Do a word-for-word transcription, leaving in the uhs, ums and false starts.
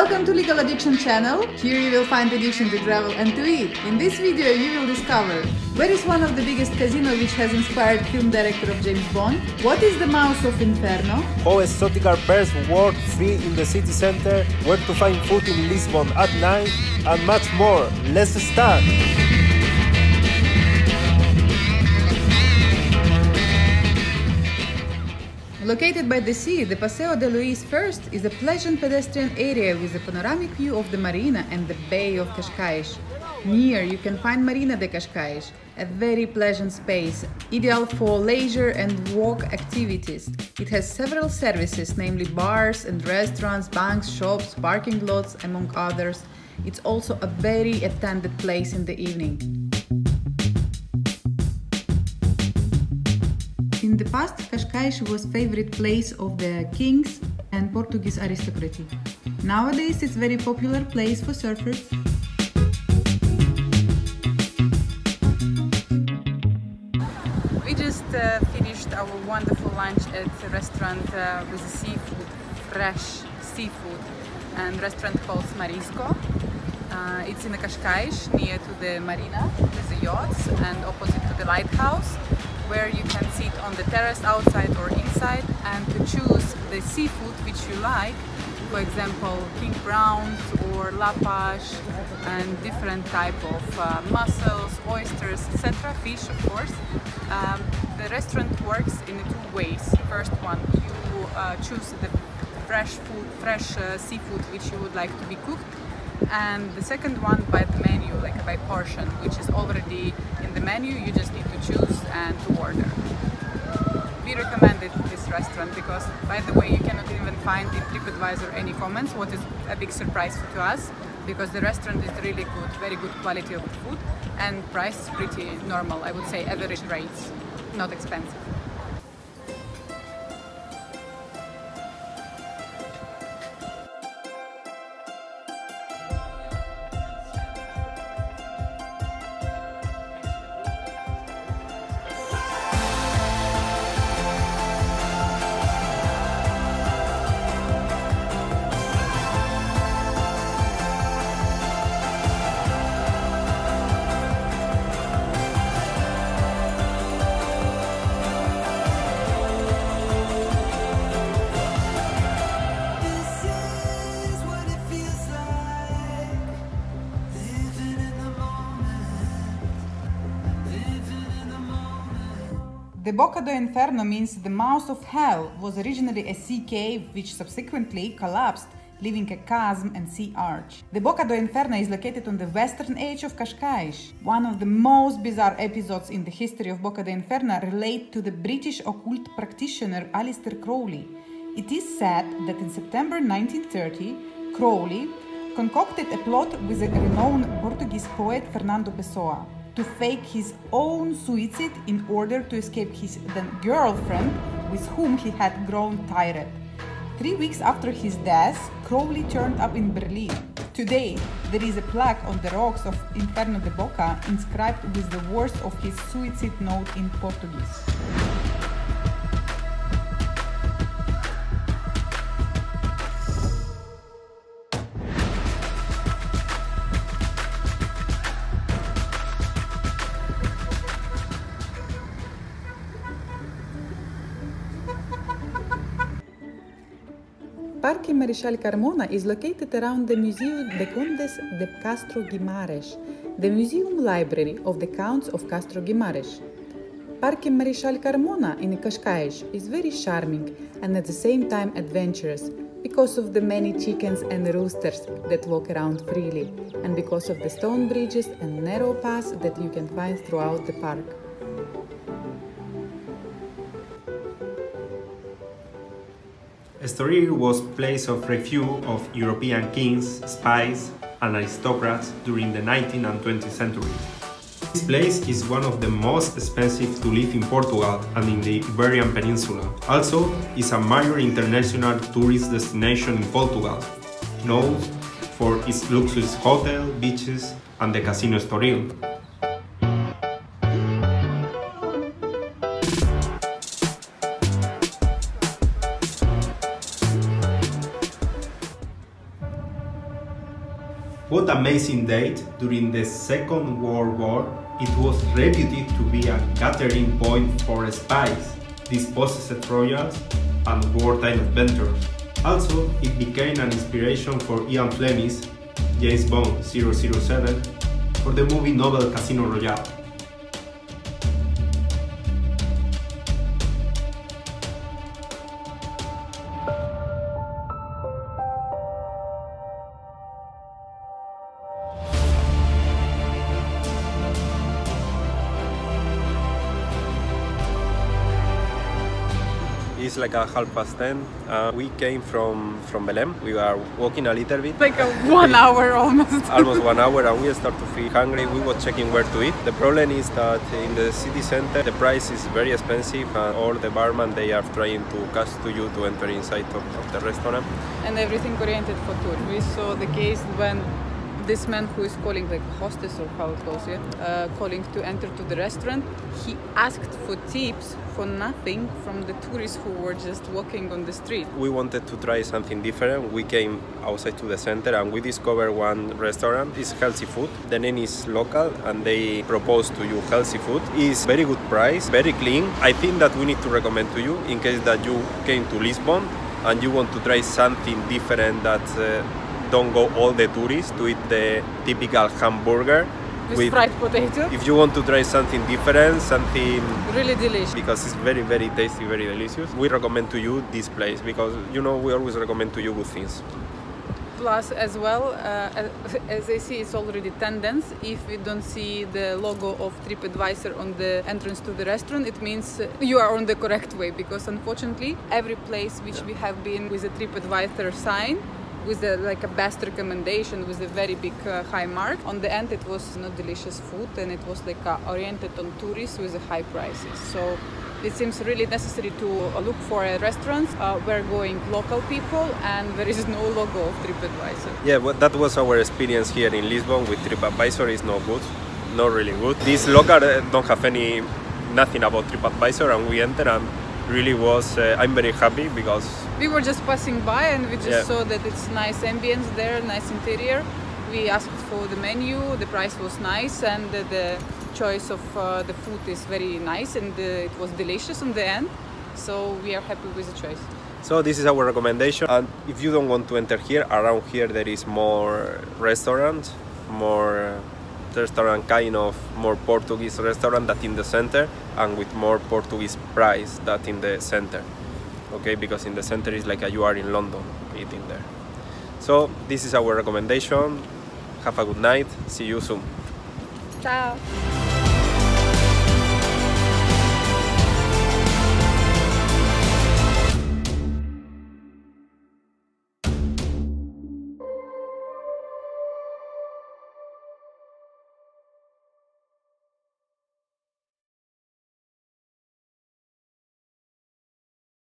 Welcome to Legal Addiction channel. Here you will find addiction to travel and to eat. In this video you will discover where is one of the biggest casinos which has inspired film director of James Bond, what is the Mouth of Inferno, how exotic birds work free in the city center, where to find food in Lisbon at night, and much more. Let's start! Located by the sea, the Paseo de Luis First is a pleasant pedestrian area with a panoramic view of the marina and the Bay of Cascais. Near you can find Marina de Cascais, a very pleasant space, ideal for leisure and walk activities. It has several services, namely bars and restaurants, banks, shops, parking lots, among others. It's also a very attended place in the evening. In the past, Cascais was favorite place of the kings and Portuguese aristocracy. Nowadays, it's very popular place for surfers. We just uh, finished our wonderful lunch at a restaurant uh, with seafood, fresh seafood, and restaurant called Marisco. Uh, it's in the Cascais, near to the marina with the yachts and opposite to the lighthouse, where you can sit on the terrace outside or inside and to choose the seafood which you like, for example king prawns or lapash and different type of uh, mussels, oysters, et cetera, fish of course. Um, the restaurant works in two ways. First one, you uh, choose the fresh food, fresh uh, seafood which you would like to be cooked, and the second one by the menu, like by portion, which is already in the menu. You just need to choose and to order. We recommended this restaurant because, by the way, you cannot even find in TripAdvisor any comments, what is a big surprise to us, because the restaurant is really good, very good quality of the food, and price is pretty normal, I would say average rates, not expensive. The Boca do Inferno means the mouth of hell, was originally a sea cave which subsequently collapsed, leaving a chasm and sea arch. The Boca do Inferno is located on the western edge of Cascais. One of the most bizarre episodes in the history of Boca do Inferno relate to the British occult practitioner Aleister Crowley. It is said that in September nineteen thirty, Crowley concocted a plot with the renowned Portuguese poet Fernando Pessoa to fake his own suicide in order to escape his then girlfriend, with whom he had grown tired. Three weeks after his death, Crowley turned up in Berlin. Today, there is a plaque on the rocks of Inferno de Boca inscribed with the words of his suicide note in Portuguese. Parque Marechal Carmona is located around the Museu de Condes de Castro Guimarães, the museum library of the Counts of Castro Guimarães. Parque Marechal Carmona in Cascais is very charming and at the same time adventurous, because of the many chickens and roosters that walk around freely, and because of the stone bridges and narrow paths that you can find throughout the park. Estoril was place of refuge of European kings, spies, and aristocrats during the nineteenth and twentieth centuries. This place is one of the most expensive to live in Portugal and in the Iberian Peninsula. Also, is a major international tourist destination in Portugal, known for its luxurious hotel, beaches, and the Casino Estoril. What amazing date! During the Second World War, it was reputed to be a gathering point for spies, dispossessed royals, and wartime adventurers. Also, it became an inspiration for Ian Fleming's James Bond zero zero seven for the movie novel Casino Royale. It's like a half past ten. Uh, we came from, from Belém. We are walking a little bit. Like a one hour almost. Almost one hour, and we start to feel hungry. We were checking where to eat. The problem is that in the city center, the price is very expensive, and all the barman, they are trying to cash to you to enter inside of, of the restaurant. And everything oriented for tour. We saw the case when this man who is calling, like hostess or how it goes, yeah, uh, calling to enter to the restaurant, he asked for tips for nothing from the tourists who were just walking on the street. We wanted to try something different. We came outside to the center and we discovered one restaurant. It's healthy food. The name is Local and they propose to you healthy food. It's very good price, very clean. I think that we need to recommend to you in case that you came to Lisbon and you want to try something different that uh, don't go all the tourists to eat the typical hamburger with, with fried potato. If you want to try something different, something really delicious, because it's very very tasty, very delicious, we recommend to you this place because you know we always recommend to you good things. Plus as well, uh, as I see, it's already tendency. If we don't see the logo of TripAdvisor on the entrance to the restaurant, it means you are on the correct way, because unfortunately every place which we have been with a TripAdvisor sign with a, like a best recommendation with a very big uh, high mark, on the end it was not delicious food and it was like uh, oriented on tourists with high prices. So it seems really necessary to uh, look for a restaurant uh, where going local people and there is no logo of TripAdvisor. Yeah, well, that was our experience here in Lisbon with TripAdvisor. Is not good, not really good. This local uh, don't have any nothing about TripAdvisor, and we enter and really was uh, I'm very happy because we were just passing by and we just yeah. saw that it's nice ambience there, nice interior. We asked for the menu, the price was nice, and uh, the choice of uh, the food is very nice, and uh, it was delicious in the end, so we are happy with the choice. So this is our recommendation, and if you don't want to enter here, around here there is more restaurants, more restaurant kind of more Portuguese restaurant that in the center and with more Portuguese price that in the center, okay, because in the center is like a, you are in London eating there. So this is our recommendation. Have a good night, see you soon. Ciao.